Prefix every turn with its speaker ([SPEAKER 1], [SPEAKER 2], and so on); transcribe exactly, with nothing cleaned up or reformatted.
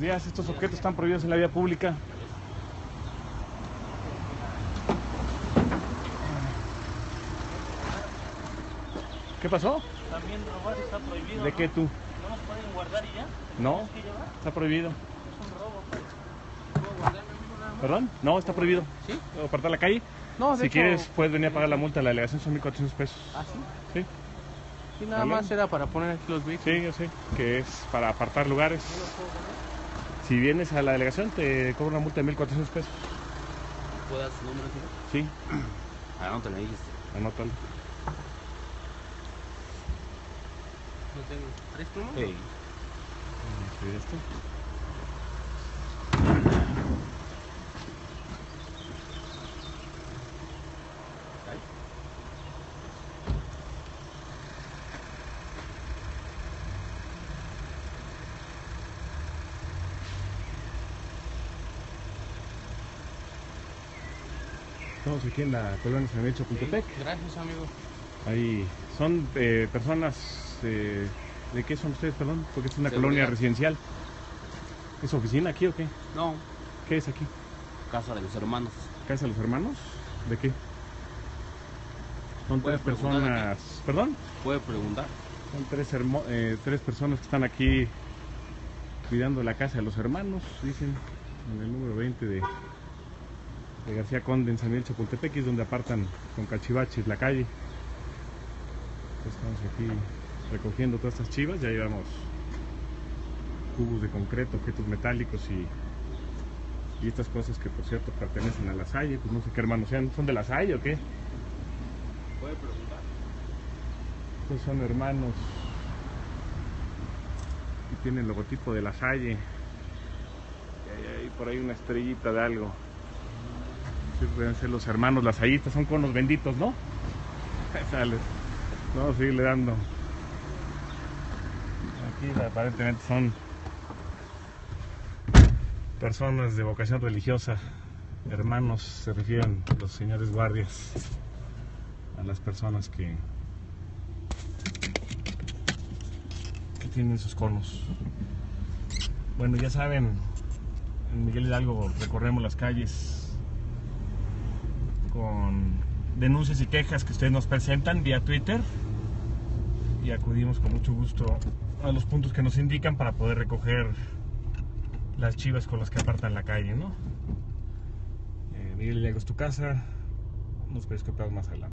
[SPEAKER 1] días. Estos objetos están prohibidos en la vía pública. ¿Qué pasó?
[SPEAKER 2] También robar está prohibido.
[SPEAKER 1] ¿De
[SPEAKER 2] ¿no?
[SPEAKER 1] qué tú?
[SPEAKER 2] ¿No nos pueden guardar y ya?
[SPEAKER 1] No,
[SPEAKER 2] ¿Tienes que llevar?
[SPEAKER 1] está prohibido.
[SPEAKER 2] Es un robo, pues. ¿Puedo guardar nada más?
[SPEAKER 1] ¿Perdón? No, está prohibido.
[SPEAKER 2] ¿Sí?
[SPEAKER 1] ¿Apartar la calle?
[SPEAKER 2] No, de
[SPEAKER 1] Si
[SPEAKER 2] hecho,
[SPEAKER 1] quieres, puedes venir a pagar la multa. La delegación son mil cuatrocientos pesos.
[SPEAKER 2] ¿Ah, sí?
[SPEAKER 1] Sí,
[SPEAKER 2] Sí, nada
[SPEAKER 1] ¿Vale?
[SPEAKER 2] más era para poner aquí los vehículos.
[SPEAKER 1] sí, yo sé. Que es para apartar lugares.
[SPEAKER 2] ¿No los puedo poner?
[SPEAKER 1] Si vienes a la delegación, te cobran una multa de mil cuatrocientos pesos.
[SPEAKER 3] ¿Puedo dar su nombre, señor?
[SPEAKER 1] Sí,
[SPEAKER 3] Ah, no te lo dijiste.
[SPEAKER 1] anótalo.
[SPEAKER 2] No tengo. ¿Tres plumas?
[SPEAKER 3] Hey.
[SPEAKER 1] Sí, esto. Estamos aquí en la colonia San Miguel Chapultepec.
[SPEAKER 2] Gracias, amigo.
[SPEAKER 1] Ahí son eh, personas. Eh, ¿De qué son ustedes, perdón? Porque es una
[SPEAKER 3] Seguridad.
[SPEAKER 1] colonia residencial. ¿Es oficina aquí o qué?
[SPEAKER 3] No,
[SPEAKER 1] ¿Qué es aquí?
[SPEAKER 3] casa de los hermanos.
[SPEAKER 1] ¿Casa de los hermanos? ¿De qué? Son
[SPEAKER 3] Puede
[SPEAKER 1] tres
[SPEAKER 3] preguntar
[SPEAKER 1] personas. ¿Perdón?
[SPEAKER 3] ¿Puede preguntar?
[SPEAKER 1] Son tres, hermo- eh, tres personas que están aquí cuidando la casa de los hermanos, dicen, en el número veinte de, de García Conde en San Miguel Chapultepec, es donde apartan con cachivaches la calle. Estamos aquí recogiendo todas estas chivas, ya llevamos cubos de concreto, objetos metálicos y, y estas cosas que por cierto pertenecen a la Salle, pues no sé qué hermanos sean, ¿son de la Salle o qué?
[SPEAKER 3] ¿Puede preguntar?
[SPEAKER 1] Estos son hermanos y tienen el logotipo de la Salle y hay, hay por ahí una estrellita de algo. Sí, pueden ser los hermanos lasallistas, son conos benditos, ¿no? Sales. Vamos a seguirle dando. Aquí aparentemente son personas de vocación religiosa. Hermanos se refieren los señores guardias a las personas que que tienen sus conos. Bueno, ya saben, en Miguel Hidalgo recorremos las calles con denuncias y quejas que ustedes nos presentan vía Twitter y acudimos con mucho gusto a los puntos que nos indican para poder recoger las chivas con las que apartan la calle, ¿no? Eh, Miguel Hidalgo es tu casa, nos puedes copiar más adelante.